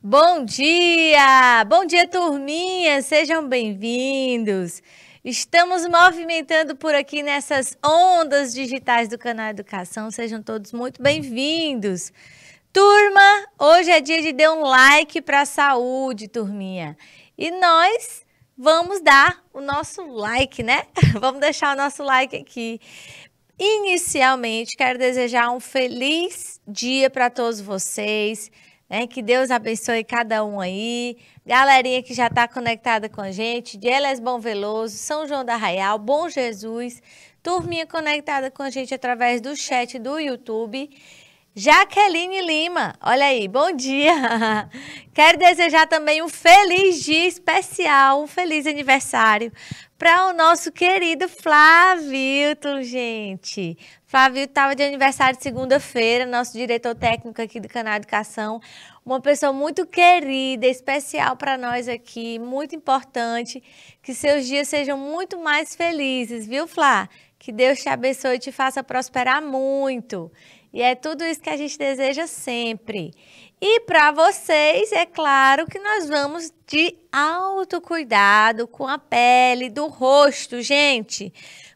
Bom dia! Bom dia, turminha! Sejam bem-vindos! Estamos movimentando por aqui nessas ondas digitais do canal Educação. Sejam todos muito bem-vindos! Turma, hoje é dia de dar um like para a saúde, turminha. E nós vamos dar o nosso like, né? Vamos deixar o nosso like aqui. Inicialmente, quero desejar um feliz dia para todos vocês. Que Deus abençoe cada um aí. Galerinha que já está conectada com a gente, de Elas Bom Veloso, São João do Arraial, Bom Jesus. Turminha conectada com a gente através do chat do YouTube. Jaqueline Lima, olha aí, bom dia. Quero desejar também um feliz dia especial, um feliz aniversário para o nosso querido Flavilton, gente. Flavilton estava de aniversário segunda-feira, nosso diretor técnico aqui do canal Educação. Uma pessoa muito querida, especial para nós aqui, muito importante. Que seus dias sejam muito mais felizes, viu, Flá? Que Deus te abençoe e te faça prosperar muito. E é tudo isso que a gente deseja sempre. E para vocês, é claro que nós vamos de autocuidado com a pele do rosto, gente.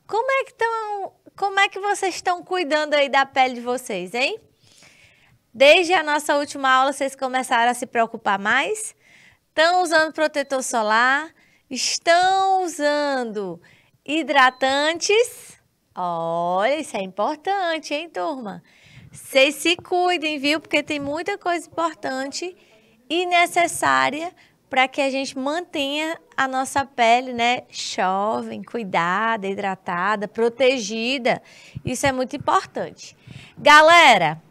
Como é que vocês estão cuidando aí da pele de vocês, hein? Desde a nossa última aula, vocês começaram a se preocupar mais? Estão usando protetor solar? Estão usando hidratantes? Olha, isso é importante, hein, turma? Vocês se cuidem, viu? Porque tem muita coisa importante e necessária para que a gente mantenha a nossa pele, né, jovem, cuidada, hidratada, protegida. Isso é muito importante. Galera,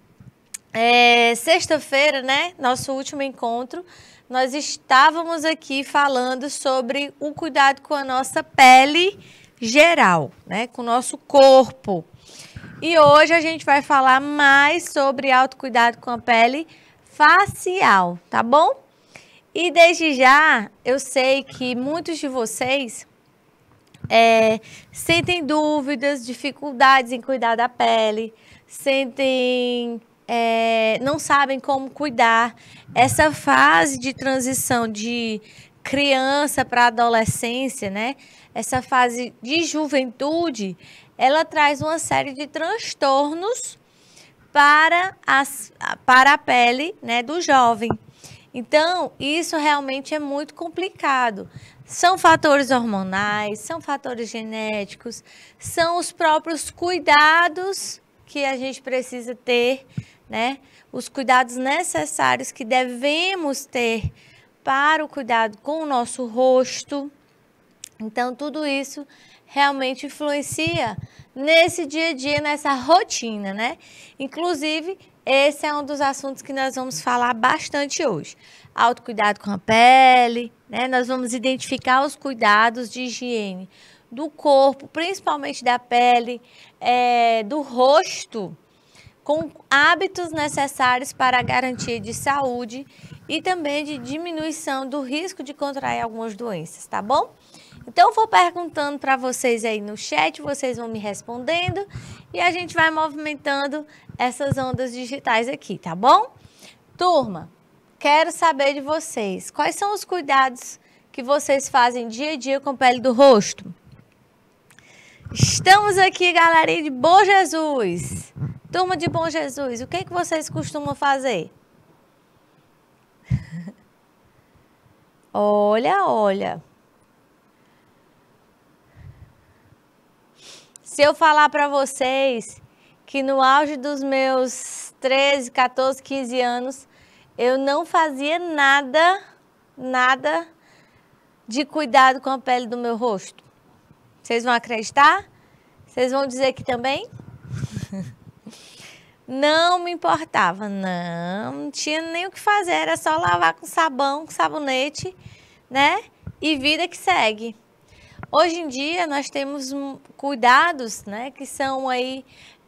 sexta-feira, né, nosso último encontro, nós estávamos aqui falando sobre o cuidado com a nossa pele geral, né, com o nosso corpo. E hoje a gente vai falar mais sobre autocuidado com a pele facial, tá bom? E desde já, eu sei que muitos de vocês sentem dúvidas, dificuldades em cuidar da pele, não sabem como cuidar. Essa fase de transição de criança para adolescência, né? Essa fase de juventude, ela traz uma série de transtornos para a pele, né, do jovem. Então, isso realmente é muito complicado. São fatores hormonais, são fatores genéticos, são os próprios cuidados que a gente precisa ter, né? Os cuidados necessários que devemos ter para o cuidado com o nosso rosto. Então, tudo isso realmente influencia nesse dia a dia, nessa rotina, né? Inclusive, esse é um dos assuntos que nós vamos falar bastante hoje. Autocuidado com a pele, né? Nós vamos identificar os cuidados de higiene do corpo, principalmente da pele, do rosto, com hábitos necessários para a garantia de saúde e também de diminuição do risco de contrair algumas doenças, tá bom? Então, eu vou perguntando para vocês aí no chat, vocês vão me respondendo e a gente vai movimentando essas ondas digitais aqui, tá bom? Turma, quero saber de vocês, quais são os cuidados que vocês fazem dia a dia com a pele do rosto? Estamos aqui, galerinha de Bom Jesus. Turma de Bom Jesus, o que vocês costumam fazer? Olha. Se eu falar para vocês que no auge dos meus 13, 14, 15 anos, eu não fazia nada de cuidado com a pele do meu rosto. Vocês vão acreditar? Vocês vão dizer que também? Não me importava, não tinha nem o que fazer, era só lavar com sabão, com sabonete, né? E vida que segue. Hoje em dia, nós temos cuidados, né, que são aí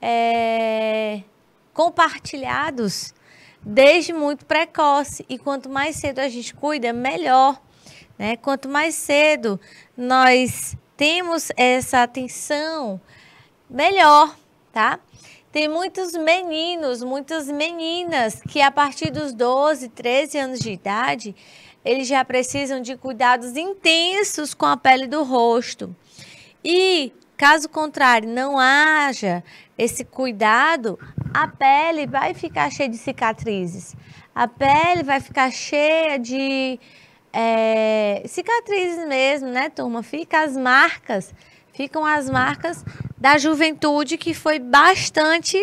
compartilhados desde muito precoce. E quanto mais cedo a gente cuida, melhor, né? Quanto mais cedo nós temos essa atenção, melhor, tá? Tem muitos meninos, muitas meninas que a partir dos 12, 13 anos de idade, eles já precisam de cuidados intensos com a pele do rosto. E, caso contrário, não haja esse cuidado, a pele vai ficar cheia de cicatrizes. A pele vai ficar cheia de cicatrizes mesmo, né, turma? Ficam as marcas da juventude que foi bastante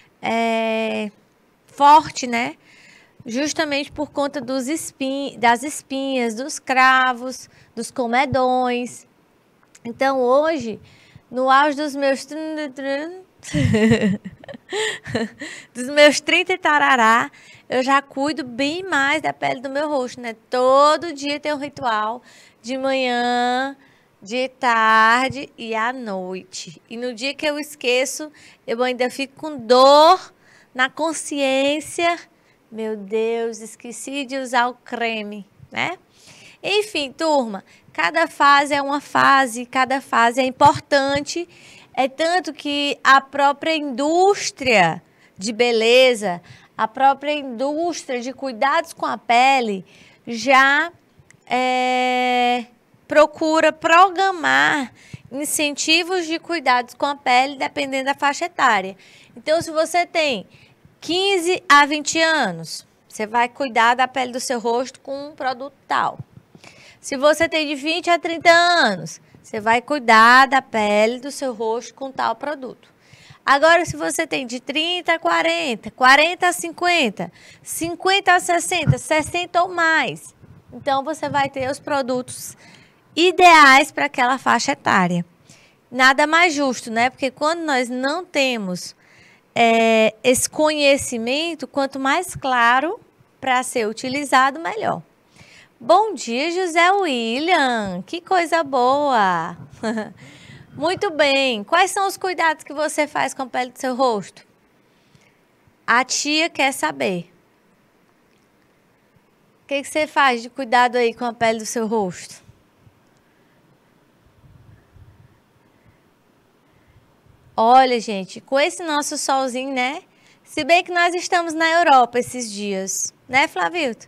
forte, né? Justamente por conta das espinhas, dos cravos, dos comedões. Então, hoje, no auge dos meus 30 e tarará, eu já cuido bem mais da pele do meu rosto, né? Todo dia tem um ritual de manhã, de tarde e à noite. E no dia que eu esqueço, eu ainda fico com dor na consciência. Meu Deus, esqueci de usar o creme, né? Enfim, turma, cada fase é uma fase, cada fase é importante. É tanto que a própria indústria de beleza, a própria indústria de cuidados com a pele já procura programar incentivos de cuidados com a pele dependendo da faixa etária. Então, se você tem 15 a 20 anos, você vai cuidar da pele do seu rosto com um produto tal. Se você tem de 20 a 30 anos, você vai cuidar da pele do seu rosto com tal produto. Agora, se você tem de 30 a 40, 40 a 50, 50 a 60, 60 ou mais, então você vai ter os produtos ideais para aquela faixa etária. Nada mais justo, né? Porque quando nós não temos esse conhecimento, quanto mais claro para ser utilizado, melhor. Bom dia, José William. Que coisa boa. Muito bem. Quais são os cuidados que você faz com a pele do seu rosto? A tia quer saber. O que você faz de cuidado aí com a pele do seu rosto? Olha, gente, com esse nosso solzinho, né? Se bem que nós estamos na Europa esses dias, né, Flavilto?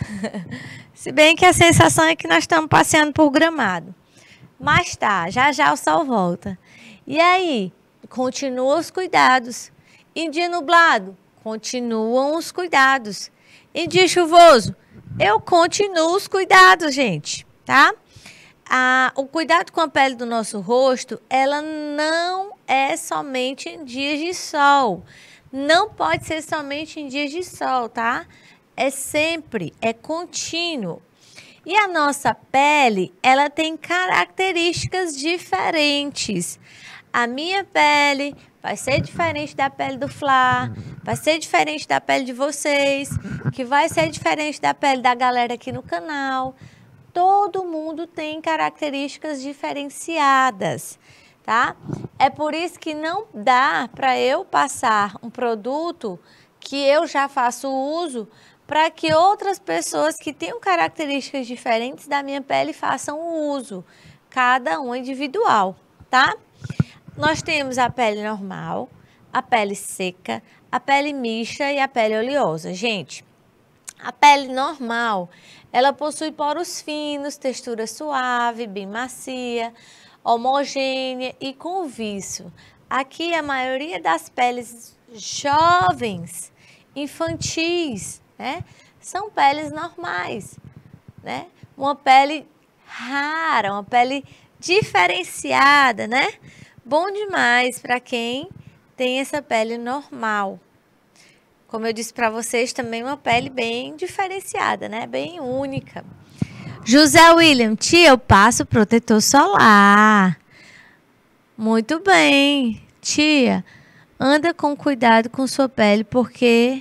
Se bem que a sensação é que nós estamos passeando por Gramado. Mas tá, já já o sol volta. E aí, continuam os cuidados. Em dia nublado, continuam os cuidados. Em dia chuvoso, eu continuo os cuidados, gente, tá? O cuidado com a pele do nosso rosto, ela não é somente em dias de sol. Não pode ser somente em dias de sol, tá? É sempre, é contínuo. E a nossa pele, ela tem características diferentes. A minha pele vai ser diferente da pele do Flá, vai ser diferente da pele de vocês, que vai ser diferente da pele da galera aqui no canal. Todo mundo tem características diferenciadas, tá? É por isso que não dá para eu passar um produto que eu já faço uso para que outras pessoas que tenham características diferentes da minha pele façam o uso, cada um individual, tá? Nós temos a pele normal, a pele seca, a pele mista e a pele oleosa. Gente, a pele normal, ela possui poros finos, textura suave, bem macia, homogênea e com vício. Aqui a maioria das peles jovens, infantis, né, são peles normais, né? Uma pele rara, uma pele diferenciada, né? Bom demais para quem tem essa pele normal. Como eu disse para vocês, também uma pele bem diferenciada, né? Bem única. José William, tia, eu passo protetor solar. Muito bem. Tia, anda com cuidado com sua pele, porque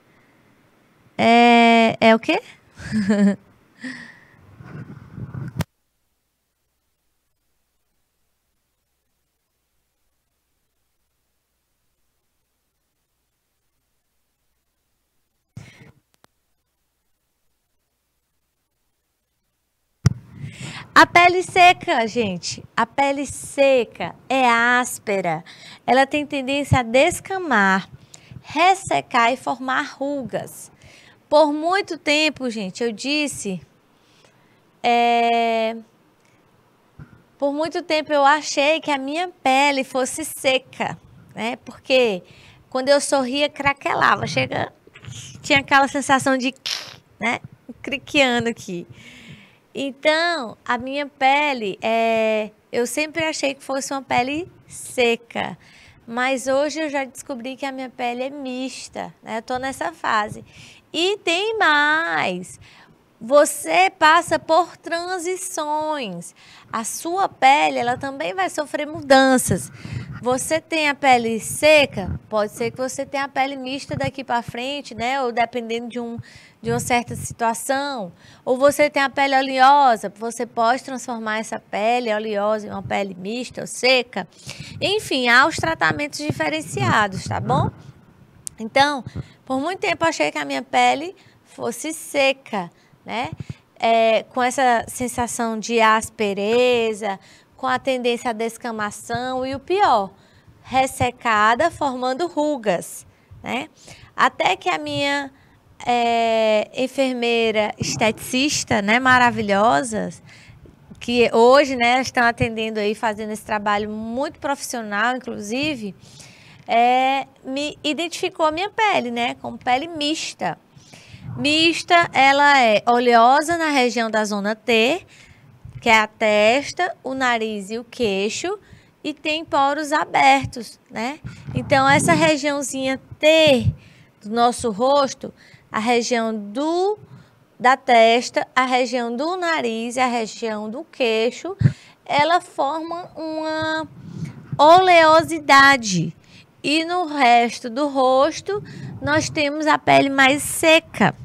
é o quê? A pele seca, gente, a pele seca é áspera. Ela tem tendência a descamar, ressecar e formar rugas. Por muito tempo, gente, eu disse, por muito tempo eu achei que a minha pele fosse seca, né? Porque quando eu sorria, craquelava, tinha aquela sensação de, né, criqueando aqui. Então, a minha pele, eu sempre achei que fosse uma pele seca, mas hoje eu já descobri que a minha pele é mista, né? Eu tô nessa fase. E tem mais. Você passa por transições. A sua pele, ela também vai sofrer mudanças. Você tem a pele seca, pode ser que você tenha a pele mista daqui para frente, né? Ou dependendo de uma certa situação. Ou você tem a pele oleosa, você pode transformar essa pele oleosa em uma pele mista ou seca. Enfim, há os tratamentos diferenciados, tá bom? Então, por muito tempo eu achei que a minha pele fosse seca, né? Com essa sensação de aspereza, com a tendência à descamação e o pior, ressecada, formando rugas, né? Até que a minha enfermeira esteticista, né, maravilhosa, que hoje, né, estão atendendo aí, fazendo esse trabalho muito profissional, inclusive, me identificou a minha pele, né, como pele mista. Mista, ela é oleosa na região da zona T, que é a testa, o nariz e o queixo, e tem poros abertos, né? Então, essa regiãozinha T do nosso rosto, a região da testa, a região do nariz e a região do queixo, ela forma uma oleosidade. E no resto do rosto, nós temos a pele mais seca.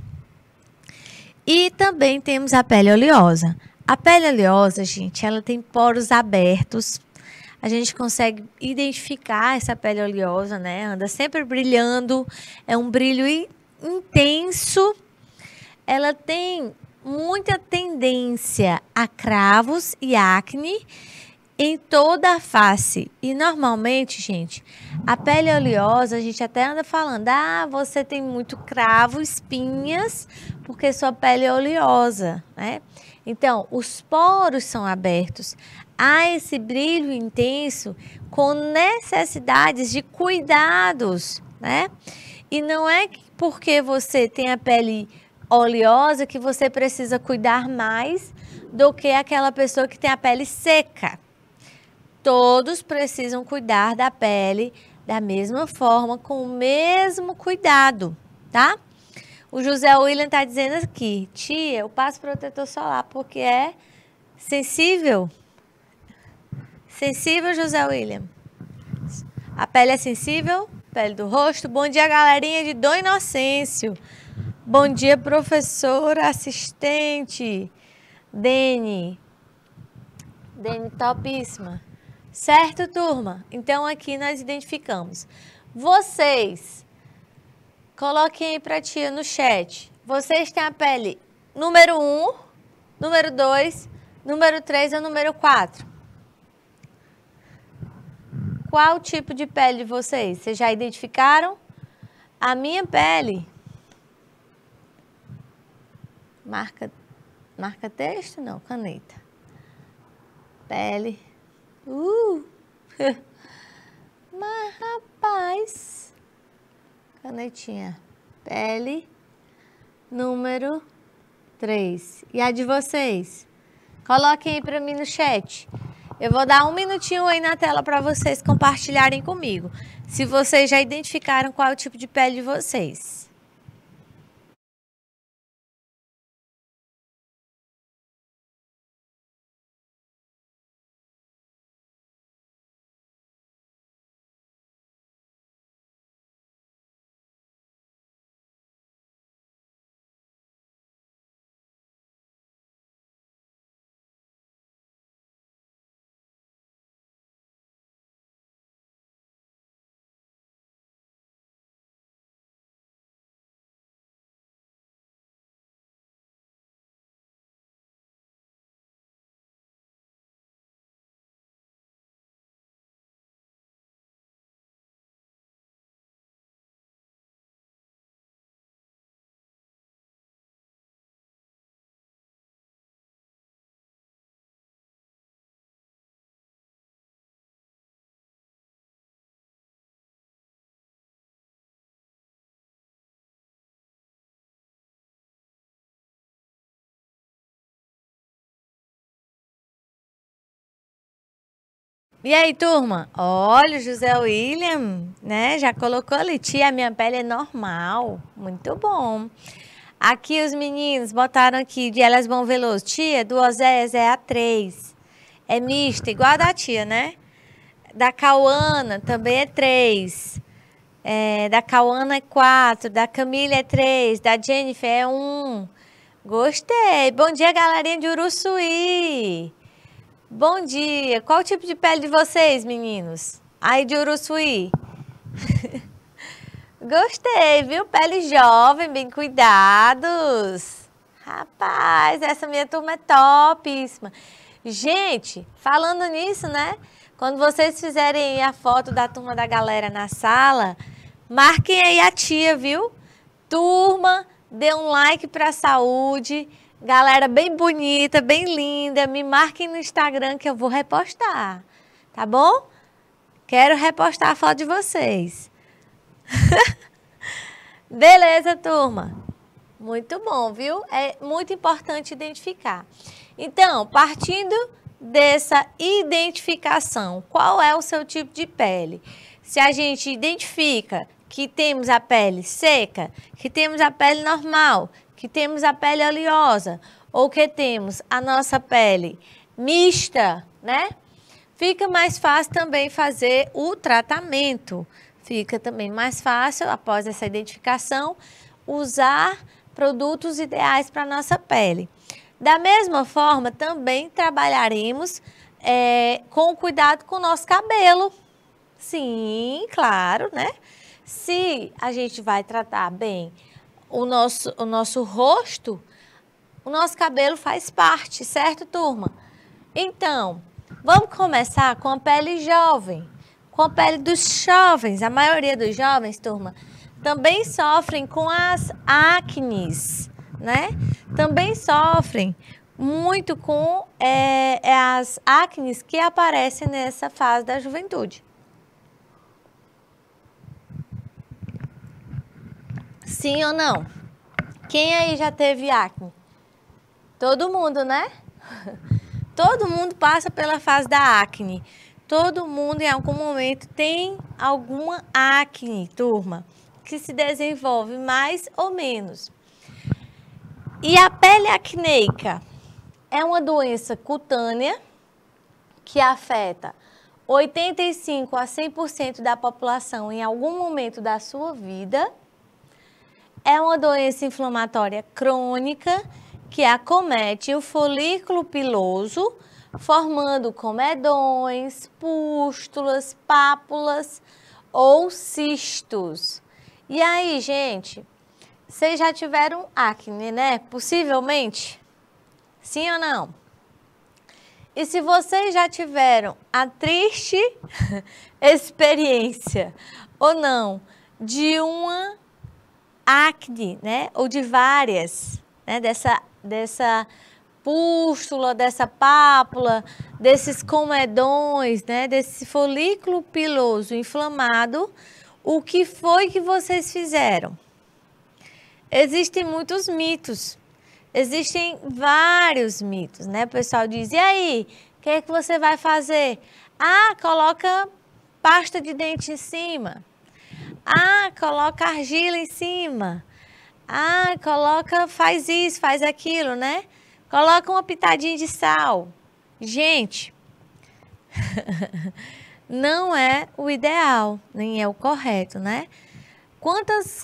E também temos a pele oleosa. A pele oleosa, gente, ela tem poros abertos. A gente consegue identificar essa pele oleosa, né? Anda sempre brilhando, é um brilho intenso. Ela tem muita tendência a cravos e acne em toda a face. E normalmente, gente, a pele oleosa, a gente até anda falando, você tem muito cravo, espinhas, porque sua pele é oleosa, né? Então, os poros são abertos. Há esse brilho intenso com necessidades de cuidados, né? E não é porque você tem a pele oleosa que você precisa cuidar mais do que aquela pessoa que tem a pele seca. Todos precisam cuidar da pele da mesma forma, com o mesmo cuidado, tá? O José William está dizendo aqui, tia, eu passo protetor solar porque é sensível. Sensível, José William? A pele é sensível? Pele do rosto? Bom dia, galerinha de Dom Inocêncio. Bom dia, professora, assistente. Dene topíssima. Certo, turma? Então, aqui nós identificamos. Vocês, coloquem aí para tia no chat. Vocês têm a pele número 1, número 2, número 3 ou número 4? Qual o tipo de pele de vocês? Vocês já identificaram? A minha pele... Marca texto? Não, caneta. Pele... Mas, rapaz, canetinha, pele, número 3. E a de vocês? Coloquem aí para mim no chat. Eu vou dar um minutinho aí na tela para vocês compartilharem comigo. Se vocês já identificaram qual é o tipo de pele de vocês. E aí, turma? Olha, o José William, né? Já colocou ali, tia, minha pele é normal. Muito bom. Aqui os meninos botaram aqui de Elas Bom Veloso. Tia, do Oséias é A3. É mista, igual a da tia, né? Da Cauana também é 3. Da Cauana é 4. Da Camila é 3. Da Jennifer é 1. Gostei. Bom dia, galerinha de Uruçuí. Bom dia. Qual o tipo de pele de vocês, meninos? Aí de Uruçuí. Gostei, viu? Pele jovem, bem cuidados. Rapaz, essa minha turma é topíssima. Gente, falando nisso, né? Quando vocês fizerem a foto da turma da galera na sala, marquem aí a tia, viu? Turma, dê um like pra saúde. Galera bem bonita, bem linda. Me marquem no Instagram que eu vou repostar. Tá bom? Quero repostar a foto de vocês. Beleza, turma? Muito bom, viu? É muito importante identificar. Então, partindo dessa identificação, qual é o seu tipo de pele? Se a gente identifica que temos a pele seca, que temos a pele normal, que temos a pele oleosa, ou que temos a nossa pele mista, né? Fica mais fácil também fazer o tratamento. Fica também mais fácil, após essa identificação, usar produtos ideais para a nossa pele. Da mesma forma, também trabalharemos com cuidado com o nosso cabelo. Sim, claro, né? Se a gente vai tratar bem o nosso rosto, o nosso cabelo faz parte, certo, turma? Então, vamos começar com a pele jovem. Com a pele dos jovens, a maioria dos jovens, turma, também sofrem com as acnes, né? Também sofrem muito com as acnes que aparecem nessa fase da juventude. Sim ou não? Quem aí já teve acne? Todo mundo, né? Todo mundo passa pela fase da acne. Todo mundo, em algum momento, tem alguma acne, turma, que se desenvolve mais ou menos. E a pele acneica é uma doença cutânea que afeta 85% a 100% da população em algum momento da sua vida. É uma doença inflamatória crônica que acomete o folículo piloso, formando comedões, pústulas, pápulas ou cistos. E aí, gente, vocês já tiveram acne, né? Possivelmente? Sim ou não? E se vocês já tiveram a triste experiência ou não de uma acne, né? Ou de várias, né? Dessa pústula, dessa pápula, desses comedões, né? Desse folículo piloso inflamado, o que foi que vocês fizeram? Existem muitos mitos, existem vários mitos, né? O pessoal diz, e aí, o que é que você vai fazer? Ah, coloca pasta de dente em cima. Ah, coloca argila em cima. Ah, faz isso, faz aquilo, né? Coloca uma pitadinha de sal. Gente, não é o ideal, nem é o correto, né? Quantas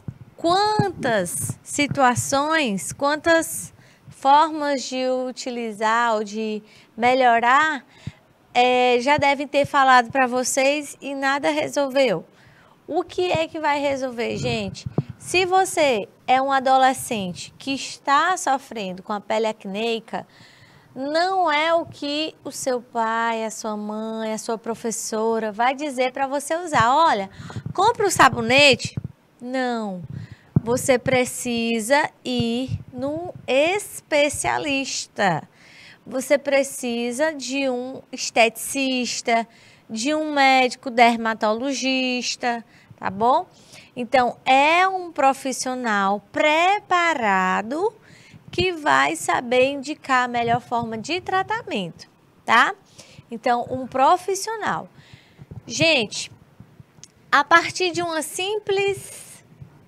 situações, quantas formas de utilizar ou de melhorar já devem ter falado para vocês e nada resolveu. O que é que vai resolver, gente? Se você é um adolescente que está sofrendo com a pele acneica, não é o que o seu pai, a sua mãe, a sua professora vai dizer para você usar. Olha, compra o sabonete. Não. Você precisa ir num especialista. Você precisa de um esteticista, de um médico dermatologista, tá bom? Então, é um profissional preparado que vai saber indicar a melhor forma de tratamento, tá? Então, um profissional. Gente, a partir de uma simples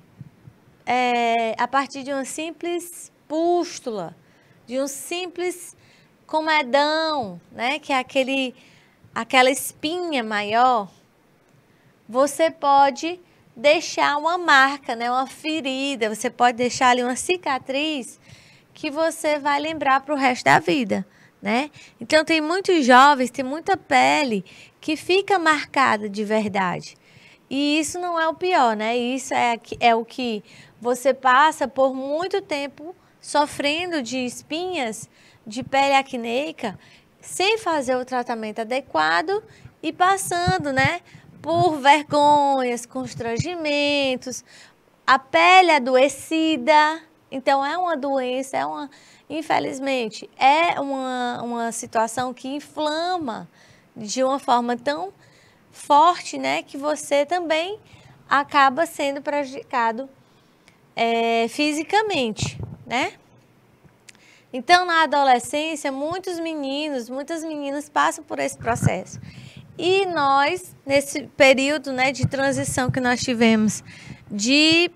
pústula, de um simples comedão, né, que é aquela espinha maior, você pode deixar uma marca, né, uma ferida, você pode deixar ali uma cicatriz que você vai lembrar para o resto da vida, né? Então, tem muitos jovens, tem muita pele que fica marcada de verdade. E isso não é o pior, né? Isso é o que você passa por muito tempo sofrendo de espinhas de pele acneica, sem fazer o tratamento adequado e passando, né, por vergonhas, constrangimentos, a pele adoecida. Então, é uma doença, infelizmente, é uma situação que inflama de uma forma tão forte, né, que você também acaba sendo prejudicado fisicamente, né? Então, na adolescência, muitos meninos, muitas meninas passam por esse processo. E nós, nesse período, né, de transição que nós tivemos de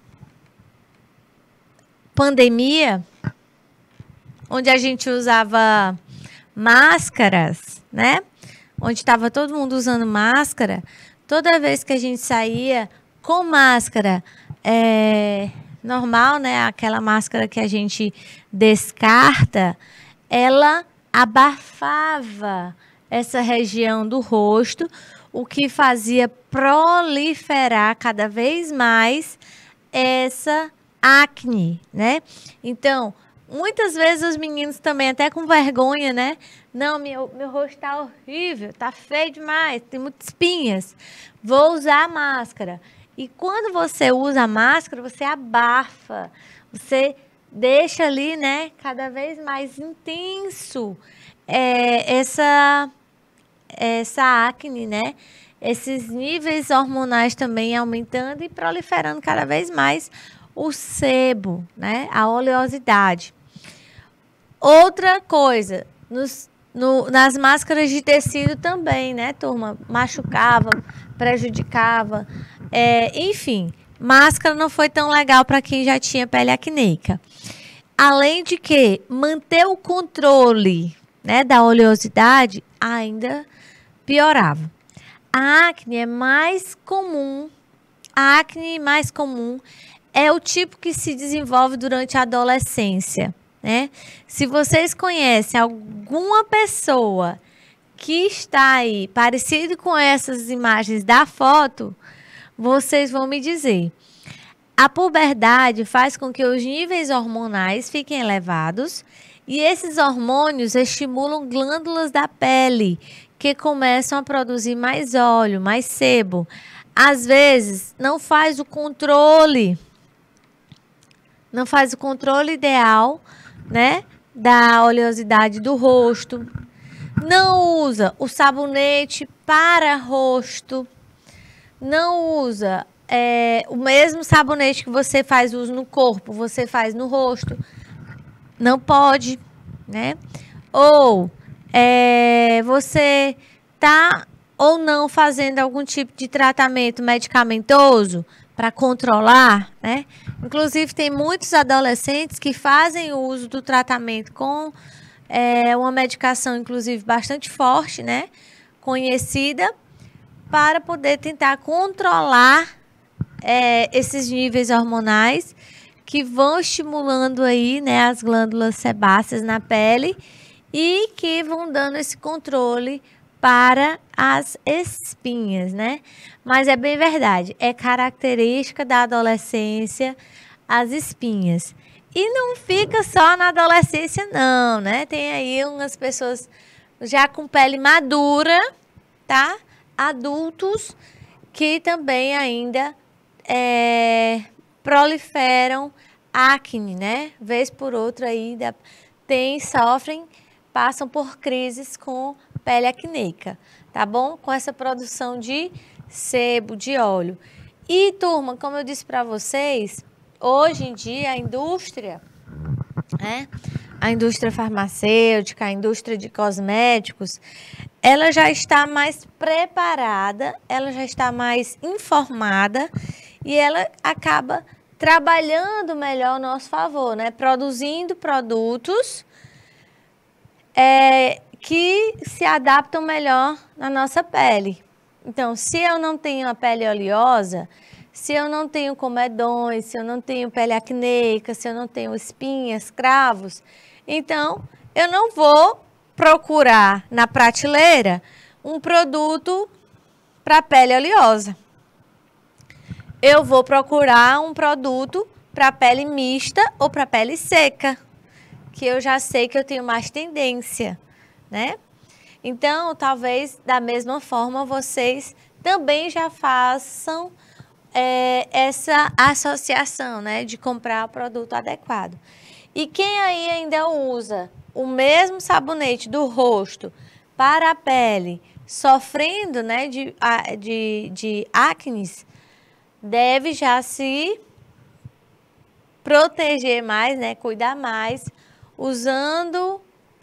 pandemia, onde a gente usava máscaras, né? Onde estava todo mundo usando máscara, toda vez que a gente saía com máscara normal, né? Aquela máscara que a gente descarta, ela abafava essa região do rosto, o que fazia proliferar cada vez mais essa acne, né? Então, muitas vezes os meninos também, até com vergonha, né? Não, meu rosto tá horrível, tá feio demais, tem muitas espinhas. Vou usar a máscara. E quando você usa a máscara, você abafa, você deixa ali, né, cada vez mais intenso essa acne, né? Esses níveis hormonais também aumentando e proliferando cada vez mais o sebo, né? A oleosidade. Outra coisa, nas máscaras de tecido também, né, turma? Machucava, prejudicava. Enfim, máscara não foi tão legal para quem já tinha pele acneica. Além de que manter o controle, né, da oleosidade ainda piorava. A acne mais comum é o tipo que se desenvolve durante a adolescência, né? Se vocês conhecem alguma pessoa que está aí parecido com essas imagens da foto, vocês vão me dizer. A puberdade faz com que os níveis hormonais fiquem elevados e esses hormônios estimulam glândulas da pele que começam a produzir mais óleo, mais sebo. Às vezes, não faz o controle ideal, né, da oleosidade do rosto. Não usa o sabonete para rosto. Não usa o mesmo sabonete que você faz uso no corpo, você faz no rosto. Não pode, né? Ou você tá ou não fazendo algum tipo de tratamento medicamentoso para controlar, né? Inclusive, tem muitos adolescentes que fazem uso do tratamento com uma medicação, inclusive, bastante forte, né? Conhecida, para poder tentar controlar esses níveis hormonais que vão estimulando aí, né, as glândulas sebáceas na pele e que vão dando esse controle para as espinhas, né? Mas é bem verdade, é característica da adolescência as espinhas. E não fica só na adolescência não, né? Tem aí umas pessoas já com pele madura, tá? Adultos que também ainda proliferam acne, né? Vez por outra ainda sofrem, passam por crises com pele acneica, tá bom? Com essa produção de sebo, de óleo. E, turma, como eu disse para vocês, hoje em dia a indústria, né? A indústria farmacêutica, a indústria de cosméticos, ela já está mais preparada, ela já está mais informada e ela acaba trabalhando melhor ao nosso favor, né? Produzindo produtos que se adaptam melhor na nossa pele. Então, se eu não tenho a pele oleosa, se eu não tenho comedões, se eu não tenho pele acneica, se eu não tenho espinhas, cravos, então eu não vou procurar na prateleira um produto para pele oleosa. Eu vou procurar um produto para pele mista ou para pele seca, que eu já sei que eu tenho mais tendência, né? Então, talvez da mesma forma vocês também já façam essa associação, né, de comprar o produto adequado. E quem aí ainda usa o mesmo sabonete do rosto para a pele, sofrendo, né, de acnes, deve já se proteger mais, né, cuidar mais, usando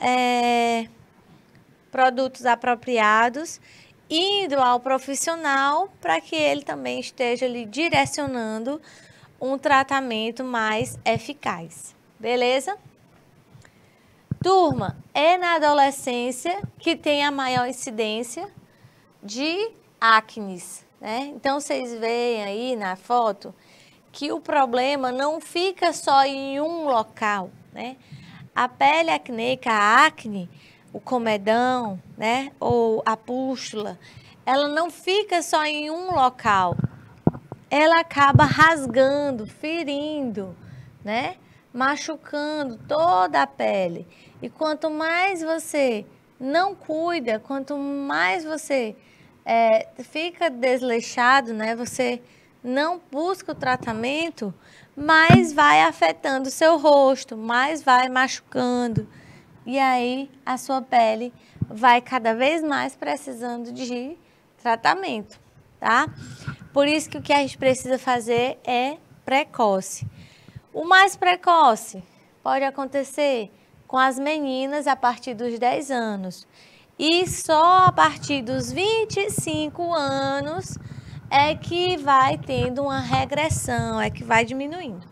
produtos apropriados, indo ao profissional para que ele também esteja ali direcionando um tratamento mais eficaz. Beleza? Turma, é na adolescência que tem a maior incidência de acnes, né? Então, vocês veem aí na foto que o problema não fica só em um local, né? A pele acneica, a acne, o comedão, né, ou a pústula, ela não fica só em um local. Ela acaba rasgando, ferindo, né, machucando toda a pele. E quanto mais você não cuida, quanto mais você fica desleixado, né, você não busca o tratamento, mais vai afetando o seu rosto, mais vai machucando. E aí a sua pele vai cada vez mais precisando de tratamento, tá? Por isso que o que a gente precisa fazer é precoce. O mais precoce pode acontecer com as meninas a partir dos 10 anos. E só a partir dos 25 anos é que vai tendo uma regressão, é que vai diminuindo.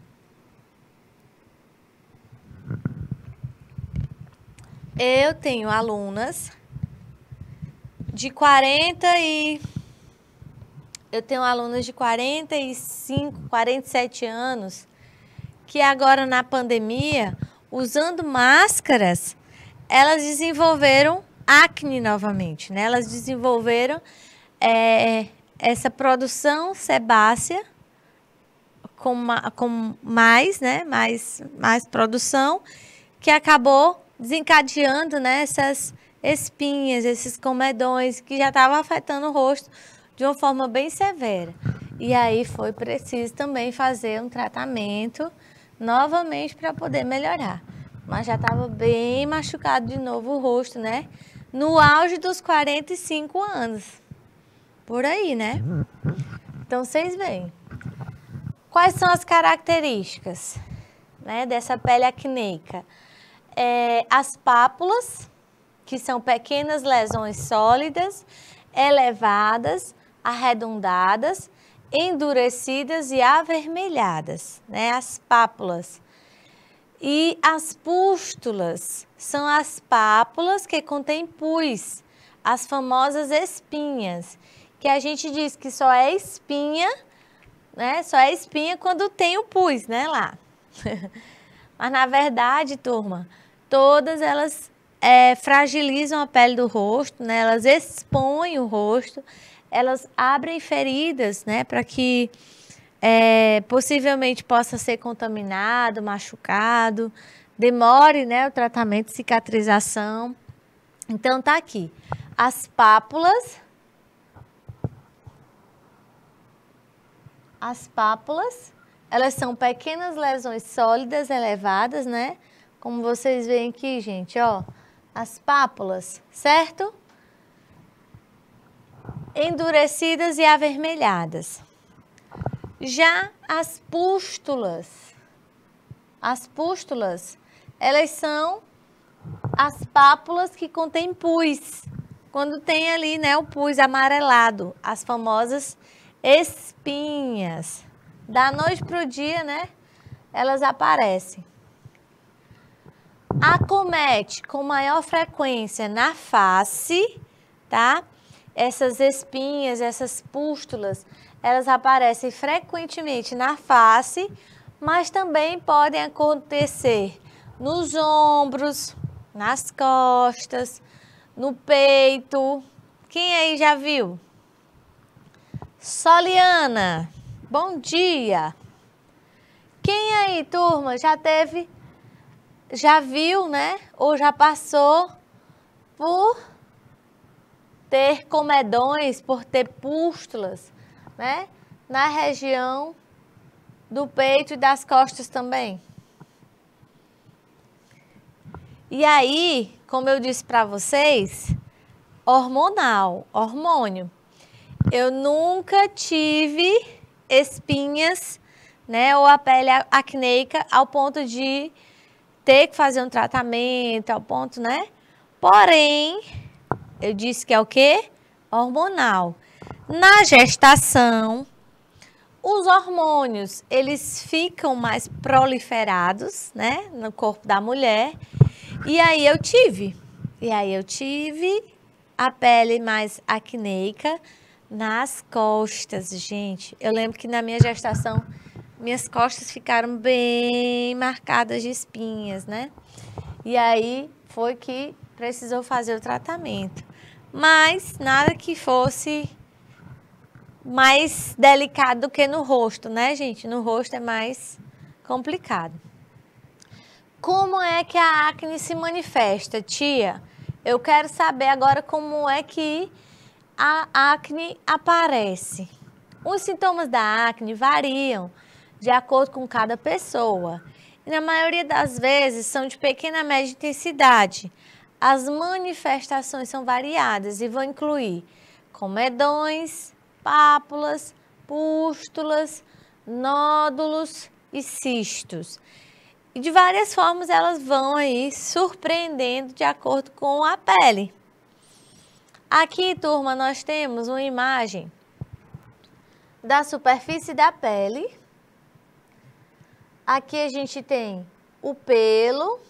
Eu tenho alunas de 45, 47 anos que agora na pandemia, usando máscaras, elas desenvolveram acne novamente, né? Elas desenvolveram essa produção sebácea com mais, né? Mais produção, que acabou desencadeando, né, essas espinhas, esses comedões que já estavam afetando o rosto de uma forma bem severa. E aí foi preciso também fazer um tratamento novamente para poder melhorar. Mas já estava bem machucado de novo o rosto, né? No auge dos 45 anos. Por aí, né? Então, vocês veem. Quais são as características, né, dessa pele acneica? As pápulas, que são pequenas lesões sólidas, elevadas, arredondadas, endurecidas e avermelhadas, né? As pápulas. E as pústulas são as pápulas que contêm pus, as famosas espinhas, que a gente diz que só é espinha, né? Só é espinha quando tem o pus, né, lá. Mas na verdade, turma, todas elas fragilizam a pele do rosto, né? Elas expõem o rosto, elas abrem feridas, né? Para que possivelmente possa ser contaminado, machucado, demore, né, o tratamento de cicatrização. Então, tá aqui. As pápulas. Elas são pequenas lesões sólidas, elevadas, né? Como vocês veem aqui, gente, ó. As pápulas, certo? Endurecidas e avermelhadas. Já as pústulas, elas são as pápulas que contêm pus, quando tem ali, né, o pus amarelado, as famosas espinhas. Da noite para o dia, né, elas aparecem. Acomete com maior frequência na face, tá? Essas espinhas, essas pústulas, elas aparecem frequentemente na face, mas também podem acontecer nos ombros, nas costas, no peito. Quem aí já viu? Soliana, bom dia. Quem aí, turma, já viu, né? Ou já passou por ter comedões, por ter pústulas, né? Na região do peito e das costas também. E aí, como eu disse para vocês, hormônio. Eu nunca tive espinhas, né? Ou a pele acneica ao ponto de ter que fazer um tratamento, ao ponto, né? Porém, eu disse que é o quê? Hormonal. Na gestação, os hormônios, eles ficam mais proliferados, né? No corpo da mulher. E aí eu tive a pele mais acneica nas costas, gente. Eu lembro que na minha gestação, minhas costas ficaram bem marcadas de espinhas, né? E aí foi que precisou fazer o tratamento. Mas nada que fosse mais delicado do que no rosto, né, gente? No rosto é mais complicado. Como é que a acne se manifesta, tia? Eu quero saber agora como é que a acne aparece. Os sintomas da acne variam de acordo com cada pessoa. E na maioria das vezes são de pequena a média intensidade. As manifestações são variadas e vão incluir comedões, pápulas, pústulas, nódulos e cistos. E de várias formas elas vão aí surpreendendo de acordo com a pele. Aqui, turma, nós temos uma imagem da superfície da pele. Aqui a gente tem o pelo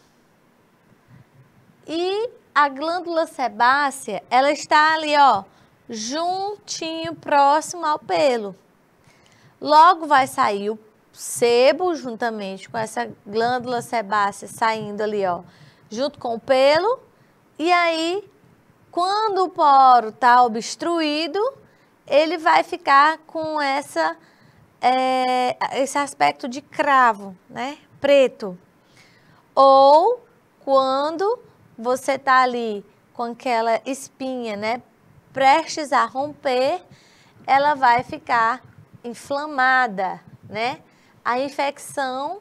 e a glândula sebácea, ela está ali, ó, juntinho, próximo ao pelo. Logo vai sair o sebo juntamente com essa glândula sebácea saindo ali, ó, junto com o pelo. E aí, quando o poro está obstruído, ele vai ficar com esse aspecto de cravo, né? Preto. Ou quando você está ali com aquela espinha, né? Prestes a romper, ela vai ficar inflamada, né? A infecção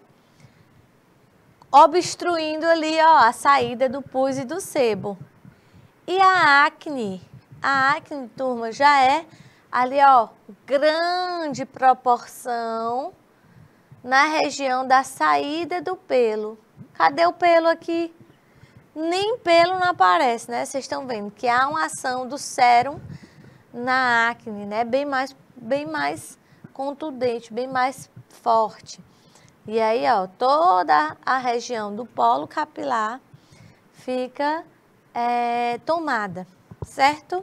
obstruindo ali, ó, a saída do pus e do sebo. E a acne, turma, já é ali, ó, grande proporção na região da saída do pelo. Cadê o pelo aqui? Nem pelo não aparece, né? Vocês estão vendo que há uma ação do sérum na acne, né? Bem mais contundente, bem mais forte. E aí, ó, toda a região do polo capilar fica tomada, certo?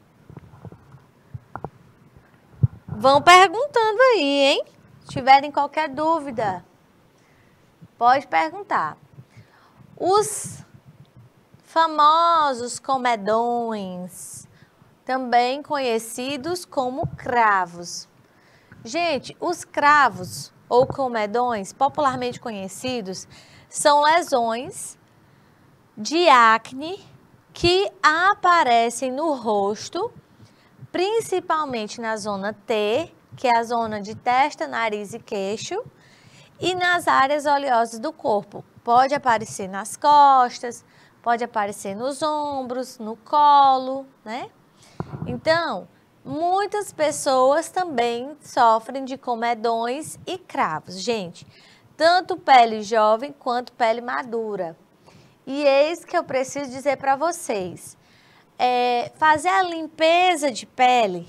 Vão perguntando aí, hein? Se tiverem qualquer dúvida, pode perguntar. Os famosos comedões, também conhecidos como cravos. Gente, os cravos ou comedões, popularmente conhecidos, são lesões de acne que aparecem no rosto, principalmente na zona T, que é a zona de testa, nariz e queixo, e nas áreas oleosas do corpo. Pode aparecer nas costas, pode aparecer nos ombros, no colo, né? Então, muitas pessoas também sofrem de comedões e cravos. Gente, tanto pele jovem quanto pele madura. E eis que eu preciso dizer para vocês. fazer a limpeza de pele.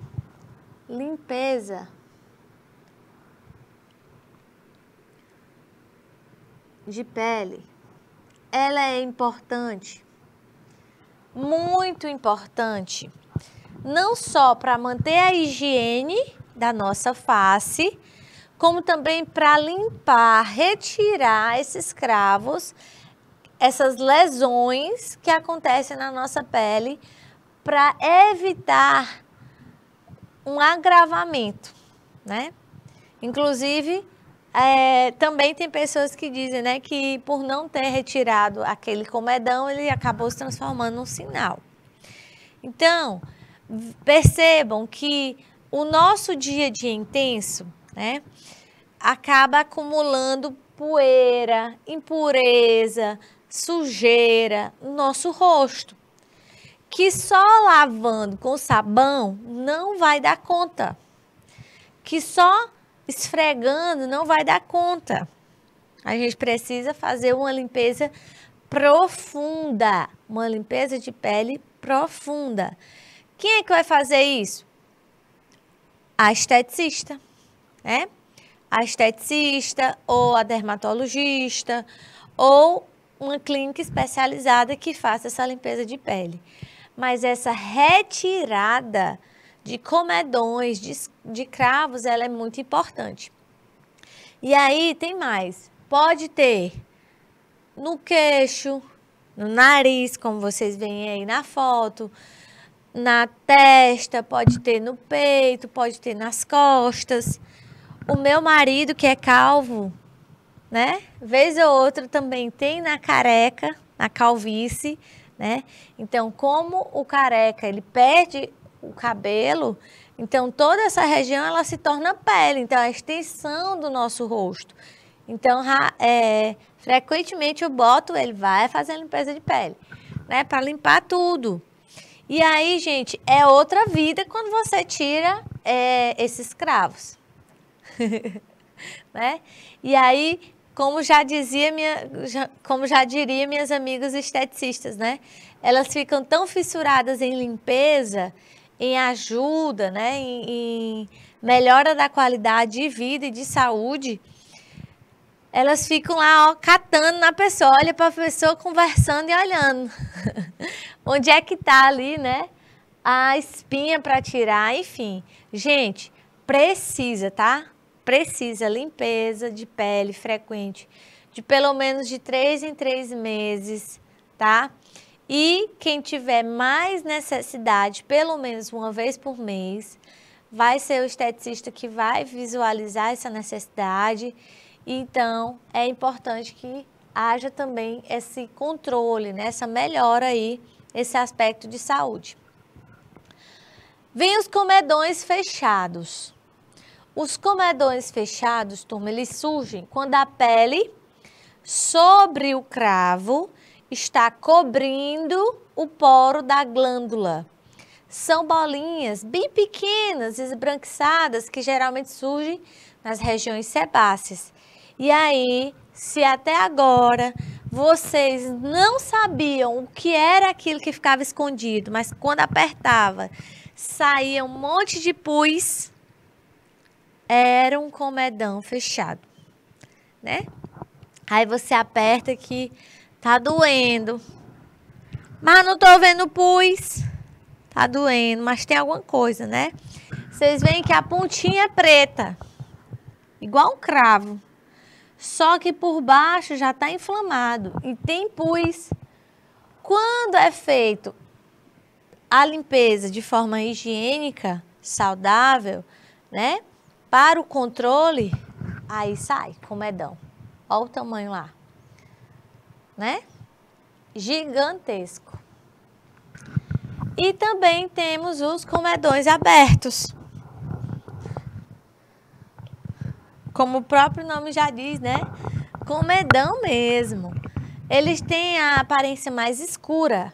Limpeza de pele, ela é importante, muito importante, não só para manter a higiene da nossa face, como também para limpar, retirar esses cravos, essas lesões que acontecem na nossa pele, para evitar um agravamento, né? Inclusive, também tem pessoas que dizem, né, que por não ter retirado aquele comedão, ele acabou se transformando num sinal. Então, percebam que o nosso dia a dia intenso, né, acaba acumulando poeira, impureza, sujeira no nosso rosto, que só lavando com sabão não vai dar conta, que só esfregando não vai dar conta. A gente precisa fazer uma limpeza profunda, uma limpeza de pele profunda. Quem é que vai fazer isso? A esteticista, né? A esteticista ou a dermatologista ou uma clínica especializada que faça essa limpeza de pele. Mas essa retirada de comedões, de cravos, ela é muito importante. E aí tem mais. Pode ter no queixo, no nariz, como vocês veem aí na foto, na testa, pode ter no peito, pode ter nas costas. O meu marido, que é calvo, né? Vez ou outra também tem na careca, na calvície, né? Então, como o careca, ele perde o cabelo, então toda essa região ela se torna pele, então a extensão do nosso rosto. Então, frequentemente eu boto, ele vai fazer a limpeza de pele, né? Para limpar tudo. E aí, gente, é outra vida quando você tira esses cravos. Né? E aí, como já diria minhas amigas esteticistas, né? Elas ficam tão fissuradas em limpeza, em ajuda, né? Em melhora da qualidade de vida e de saúde. Elas ficam lá, ó, catando na pessoa, olha para a pessoa conversando e olhando. Onde é que tá ali, né? A espinha para tirar, enfim. Gente, precisa, tá? Precisa limpeza de pele frequente, de pelo menos de 3 em 3 meses, tá? E quem tiver mais necessidade, pelo menos uma vez por mês, vai ser o esteticista que vai visualizar essa necessidade. Então, é importante que haja também esse controle, né? Essa melhora aí, esse aspecto de saúde. Vem os comedões fechados. Os comedões fechados, turma, eles surgem quando a pele sobre o cravo está cobrindo o poro da glândula. São bolinhas bem pequenas, esbranquiçadas, que geralmente surgem nas regiões sebáceas. E aí, se até agora vocês não sabiam o que era aquilo que ficava escondido, mas quando apertava, saía um monte de pus, era um comedão fechado, né? Aí você aperta que tá doendo, mas não tô vendo pus, tá doendo, mas tem alguma coisa, né? Vocês veem que a pontinha é preta, igual um cravo, só que por baixo já tá inflamado e tem pus. Quando é feito a limpeza de forma higiênica, saudável, né? Para o controle, aí sai comedão. Olha o tamanho lá, né? Gigantesco. E também temos os comedões abertos. Como o próprio nome já diz, né? Comedão mesmo. Eles têm a aparência mais escura.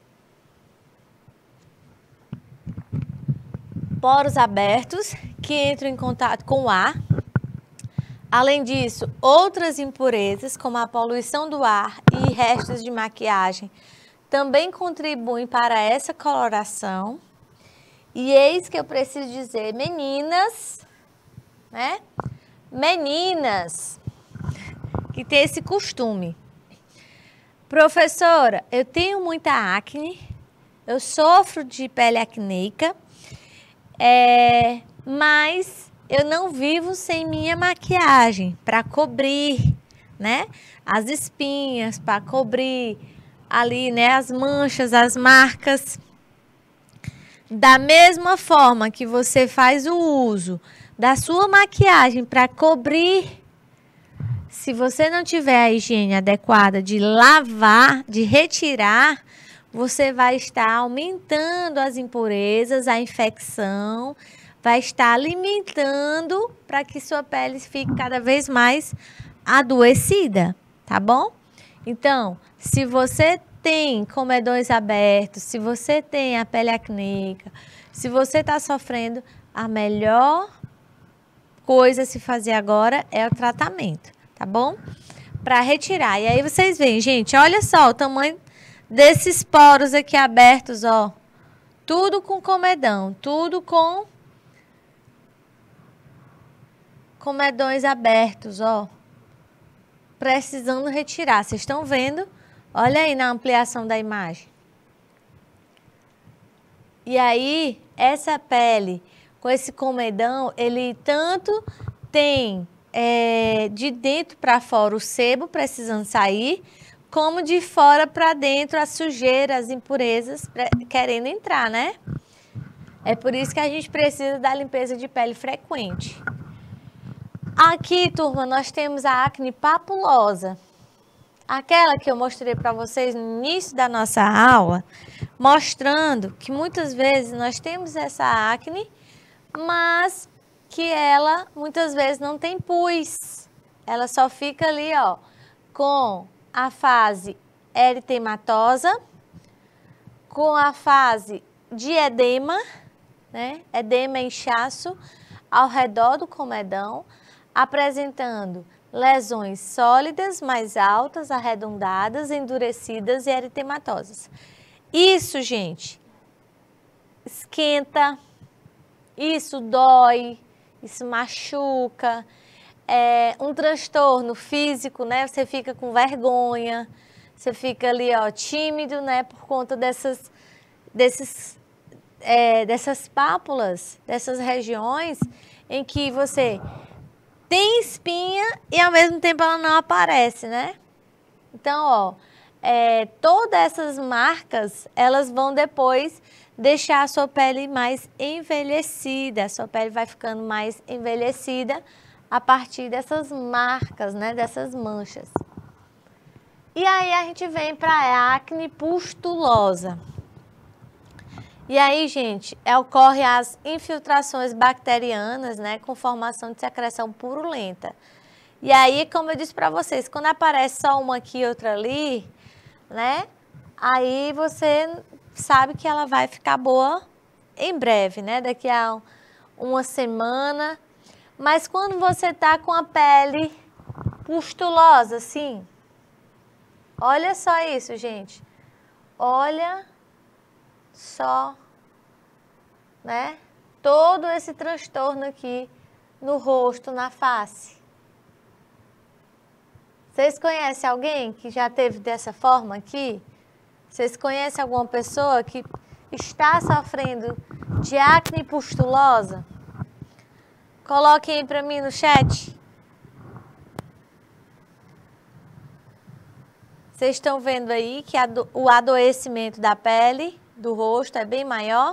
Poros abertos que entram em contato com o ar. Além disso, outras impurezas, como a poluição do ar e restos de maquiagem, também contribuem para essa coloração. E eis que eu preciso dizer, meninas, né? Meninas que tem esse costume. Professora, eu tenho muita acne, eu sofro de pele acneica, mas eu não vivo sem minha maquiagem para cobrir, né, as espinhas, para cobrir ali, né, as manchas, as marcas. Da mesma forma que você faz o uso da sua maquiagem para cobrir, se você não tiver a higiene adequada de lavar, de retirar, você vai estar aumentando as impurezas, a infecção, vai estar alimentando para que sua pele fique cada vez mais adoecida, tá bom? Então, se você tem comedões abertos, se você tem a pele acneica, se você está sofrendo, a melhor coisa a se fazer agora é o tratamento, tá bom? Para retirar. E aí vocês veem, gente, olha só o tamanho desses poros aqui abertos, ó. Tudo com comedão, tudo com comedões abertos, ó. Precisando retirar. Vocês estão vendo? Olha aí na ampliação da imagem. E aí, essa pele com esse comedão, ele tanto tem de dentro para fora o sebo precisando sair, como de fora para dentro a sujeira, as impurezas querendo entrar, né? É por isso que a gente precisa da limpeza de pele frequente. Aqui, turma, nós temos a acne papulosa. Aquela que eu mostrei para vocês no início da nossa aula, mostrando que muitas vezes nós temos essa acne, mas que ela muitas vezes não tem pus. Ela só fica ali, ó, com a fase eritematosa, com a fase de edema, né? Edema, inchaço ao redor do comedão, apresentando lesões sólidas, mais altas, arredondadas, endurecidas e eritematosas. Isso, gente, esquenta, isso dói, isso machuca, é um transtorno físico, né? Você fica com vergonha, você fica ali, ó, tímido, né? Por conta dessas pápulas, dessas regiões em que você tem espinha e ao mesmo tempo ela não aparece, né? Então, ó, todas essas marcas, elas vão depois deixar a sua pele mais envelhecida. A sua pele vai ficando mais envelhecida a partir dessas marcas, né? Dessas manchas. E aí a gente vem para a acne pustulosa. E aí, gente, ocorre as infiltrações bacterianas, né, com formação de secreção purulenta. E aí, como eu disse para vocês, quando aparece só uma aqui e outra ali, né, aí você sabe que ela vai ficar boa em breve, né, daqui a uma semana. Mas quando você tá com a pele pustulosa, assim, olha só isso, gente. Olha só, né? Todo esse transtorno aqui no rosto, na face. Vocês conhecem alguém que já teve dessa forma aqui? Vocês conhecem alguma pessoa que está sofrendo de acne pustulosa? Coloquem aí para mim no chat. Vocês estão vendo aí que o adoecimento da pele, do rosto, é bem maior?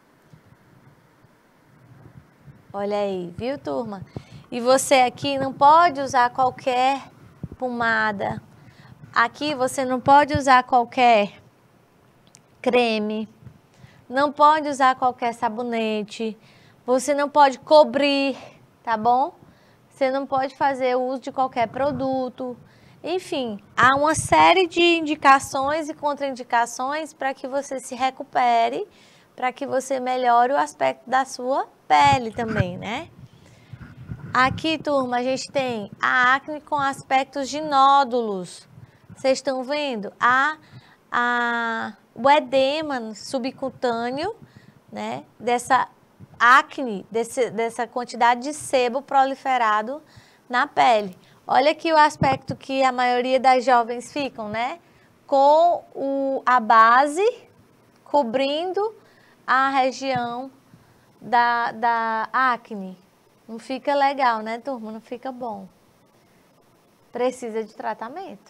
Olha aí, viu, turma? E você aqui não pode usar qualquer pomada. Aqui você não pode usar qualquer creme. Não pode usar qualquer sabonete. Você não pode cobrir, tá bom? Você não pode fazer uso de qualquer produto. Enfim, há uma série de indicações e contraindicações para que você se recupere, para que você melhore o aspecto da sua pele também, né? Aqui, turma, a gente tem a acne com aspectos de nódulos. Vocês estão vendo? A o edema subcutâneo, né, dessa acne, dessa quantidade de sebo proliferado na pele. Olha aqui o aspecto que a maioria das jovens ficam, né? Com a base cobrindo a região da acne. Não fica legal, né, turma? Não fica bom. Precisa de tratamento.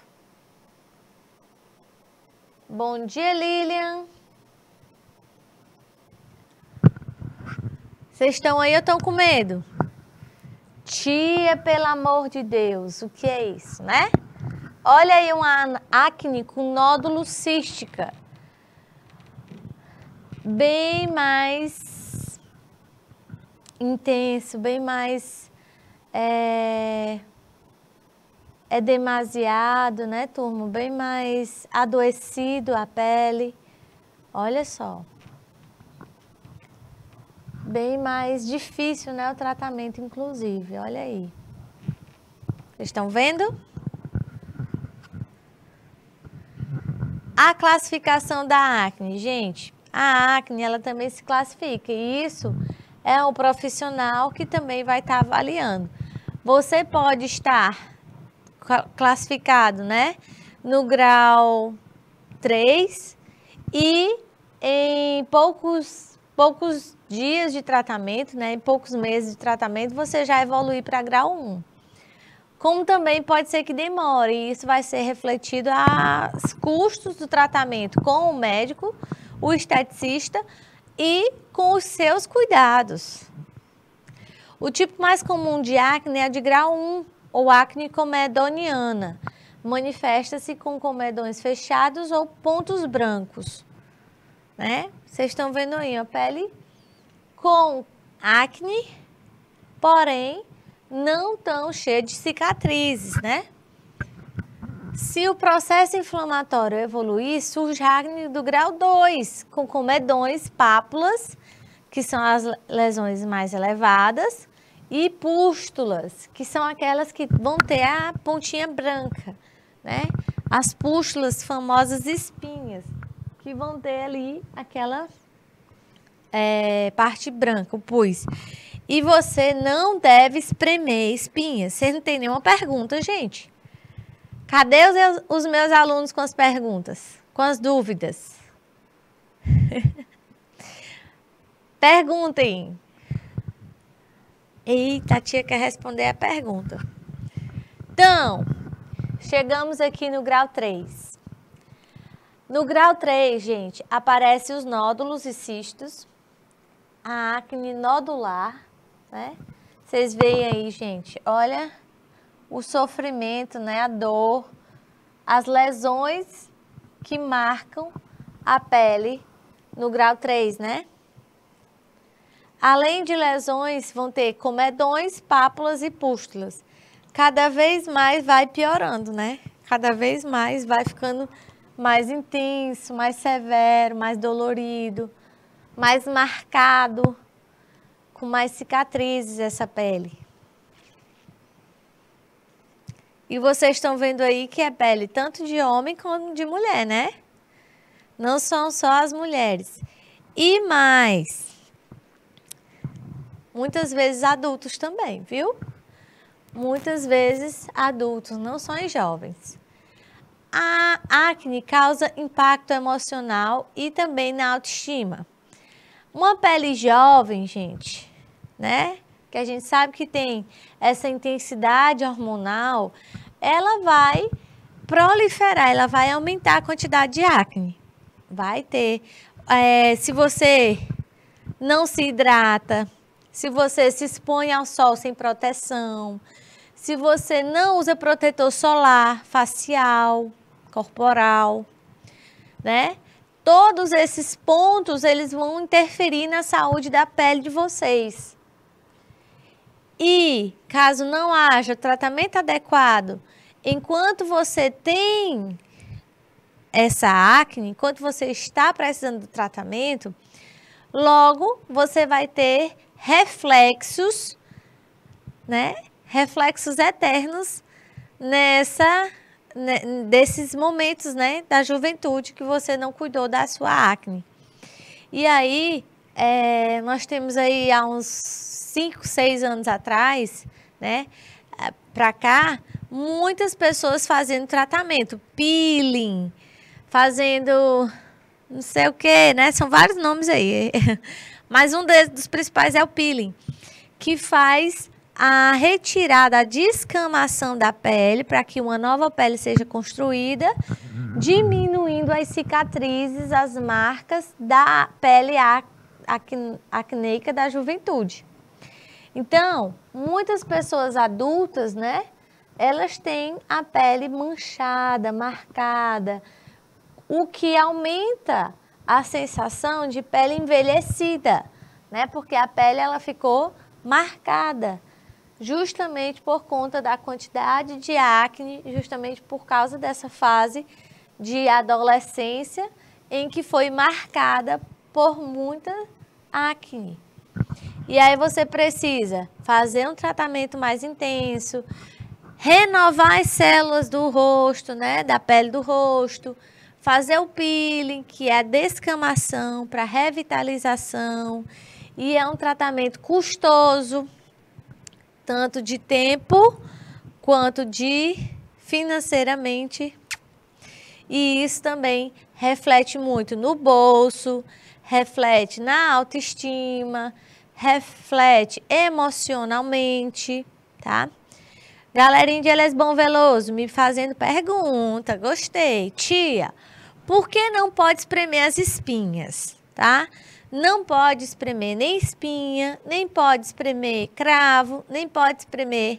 Bom dia, Lilian. Vocês estão aí ou estão com medo? Tia, pelo amor de Deus, o que é isso, né? Olha aí uma acne com nódulo cística. Bem mais intenso, bem mais... É demasiado, né, turma? Bem mais adoecido a pele. Olha só. Bem mais difícil, né, o tratamento, inclusive. Olha aí. Vocês estão vendo? A classificação da acne, gente. A acne, ela também se classifica. E isso é um profissional que também vai estar avaliando. Você pode estar classificado, né, no grau 3 e em poucos dias de tratamento, né, em poucos meses de tratamento, você já evoluir para grau 1. Como também pode ser que demore, e isso vai ser refletido aos custos do tratamento com o médico, o esteticista e com os seus cuidados. O tipo mais comum de acne é de grau 1, ou acne comedoniana. Manifesta-se com comedões fechados ou pontos brancos, né? Vocês estão vendo aí a pele com acne, porém não tão cheia de cicatrizes, né? Se o processo inflamatório evoluir, surge acne do grau 2, com comedões, pápulas, que são as lesões mais elevadas, e pústulas, que são aquelas que vão ter a pontinha branca, né? As pústulas, famosas espinhas, que vão ter ali aquela parte branca, o pus. E você não deve espremer espinhas. Vocês não tem nenhuma pergunta, gente? Cadê os meus alunos com as perguntas? Com as dúvidas? Perguntem. Eita, a tia quer responder a pergunta. Então, chegamos aqui no grau 3. No grau 3, gente, aparecem os nódulos e cistos, a acne nodular, né? Vocês veem aí, gente, olha o sofrimento, né? A dor, as lesões que marcam a pele no grau 3, né? Além de lesões, vão ter comedões, pápulas e pústulas. Cada vez mais vai piorando, né? Cada vez mais vai ficando mais intenso, mais severo, mais dolorido, mais marcado, com mais cicatrizes essa pele. E vocês estão vendo aí que é pele tanto de homem como de mulher, né? Não são só as mulheres. E mais... muitas vezes adultos também, viu? Muitas vezes adultos, não só em jovens. A acne causa impacto emocional e também na autoestima. Uma pele jovem, gente, né? Que a gente sabe que tem essa intensidade hormonal, ela vai proliferar, ela vai aumentar a quantidade de acne. Vai ter. Se você não se hidrata, se você se expõe ao sol sem proteção, se você não usa protetor solar, facial, corporal, né? Todos esses pontos, eles vão interferir na saúde da pele de vocês. E, caso não haja tratamento adequado, enquanto você tem essa acne, enquanto você está precisando do tratamento, logo você vai ter reflexos, né? Reflexos eternos nessa né, desses momentos, né, da juventude que você não cuidou da sua acne. E aí, nós temos aí há uns 5, 6 anos atrás, né, pra cá, muitas pessoas fazendo tratamento, peeling, fazendo não sei o que, né, são vários nomes aí, mas um dos principais é o peeling, que faz a retirada, a descamação da pele para que uma nova pele seja construída, diminuindo as cicatrizes, as marcas da pele acneica da juventude. Então, muitas pessoas adultas, né, elas têm a pele manchada, marcada, o que aumenta a sensação de pele envelhecida, né, porque a pele ela ficou marcada, justamente por conta da quantidade de acne, justamente por causa dessa fase de adolescência em que foi marcada por muita acne. E aí você precisa fazer um tratamento mais intenso, renovar as células do rosto, né, da pele do rosto, fazer o peeling, que é a descamação para revitalização, e é um tratamento custoso, tanto de tempo quanto de financeiramente. E isso também reflete muito no bolso, reflete na autoestima, reflete emocionalmente, tá? Galerinha de Elesbom Veloso me fazendo pergunta, gostei. Tia, por que não pode espremer as espinhas, tá? Não pode espremer nem espinha, nem pode espremer cravo, nem pode espremer.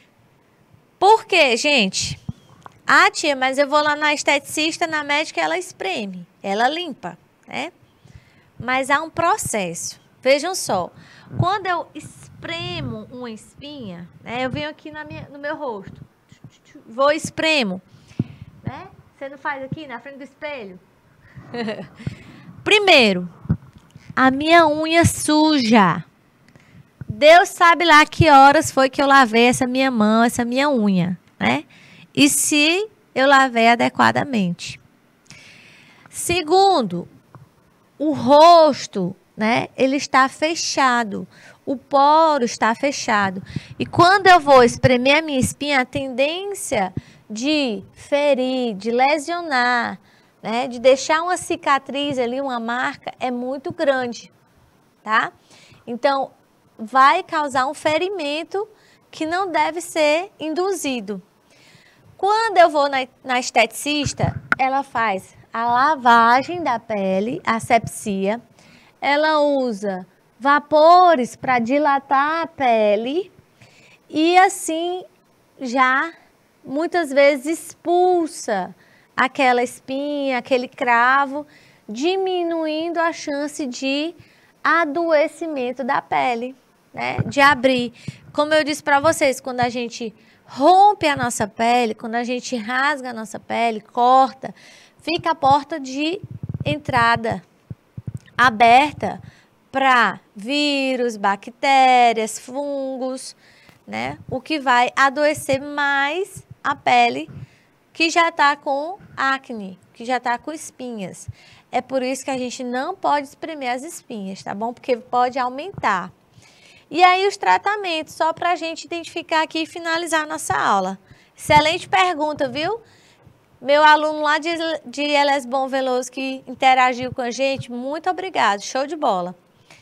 Por quê, gente? Ah, tia, mas eu vou lá na esteticista, na médica, ela espreme, ela limpa, né? Mas há um processo. Vejam só, quando eu espremo uma espinha, né? Eu venho aqui no meu rosto, vou espremo, né? Você não faz aqui na frente do espelho? Primeiro, a minha unha suja. Deus sabe lá que horas foi que eu lavei essa minha mão, essa minha unha, né? E se eu lavei adequadamente. Segundo, o rosto, né? Ele está fechado. O poro está fechado. E quando eu vou espremer a minha espinha, a tendência de ferir, de lesionar, né, de deixar uma cicatriz ali, uma marca, é muito grande, tá? Então, vai causar um ferimento que não deve ser induzido. Quando eu vou na esteticista, ela faz a lavagem da pele, a asepsia, ela usa vapores para dilatar a pele e assim já muitas vezes expulsa aquela espinha, aquele cravo, diminuindo a chance de adoecimento da pele, né? De abrir. Como eu disse para vocês, quando a gente rompe a nossa pele, quando a gente rasga a nossa pele, corta, fica a porta de entrada aberta para vírus, bactérias, fungos, né? O que vai adoecer mais a pele que já está com acne, que já está com espinhas. É por isso que a gente não pode espremer as espinhas, tá bom? Porque pode aumentar. E aí os tratamentos, só para a gente identificar aqui e finalizar a nossa aula. Excelente pergunta, viu? Meu aluno lá de Elesbom Veloso que interagiu com a gente, muito obrigado, show de bola.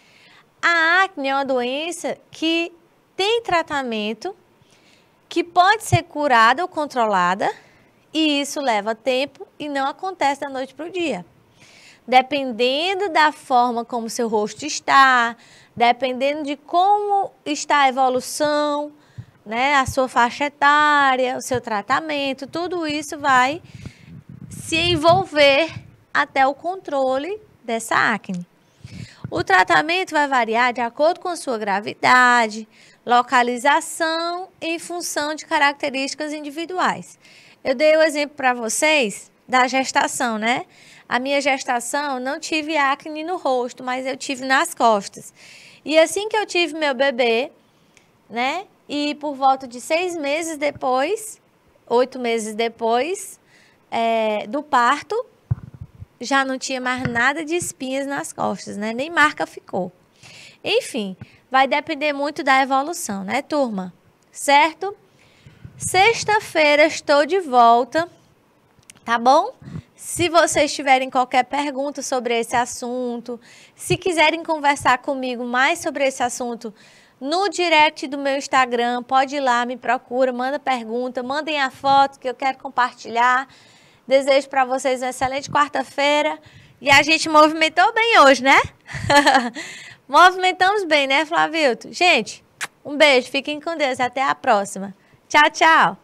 A acne é uma doença que tem tratamento, que pode ser curada ou controlada, e isso leva tempo e não acontece da noite para o dia. Dependendo da forma como seu rosto está, dependendo de como está a evolução, né, a sua faixa etária, o seu tratamento, tudo isso vai se envolver até o controle dessa acne. O tratamento vai variar de acordo com a sua gravidade, localização em função de características individuais. Eu dei o exemplo para vocês da gestação, né? A minha gestação, não tive acne no rosto, mas eu tive nas costas. E assim que eu tive meu bebê, né? E por volta de 6 meses depois, 8 meses depois do parto, já não tinha mais nada de espinhas nas costas, né? Nem marca ficou. Enfim, vai depender muito da evolução, né, turma? Certo? Sexta-feira estou de volta, tá bom? Se vocês tiverem qualquer pergunta sobre esse assunto, se quiserem conversar comigo mais sobre esse assunto, no direct do meu Instagram, pode ir lá, me procura, manda pergunta, mandem a foto que eu quero compartilhar. Desejo para vocês uma excelente quarta-feira. E a gente movimentou bem hoje, né? Movimentamos bem, né, Flavilto? Gente, um beijo, fiquem com Deus, até a próxima. Tchau, tchau!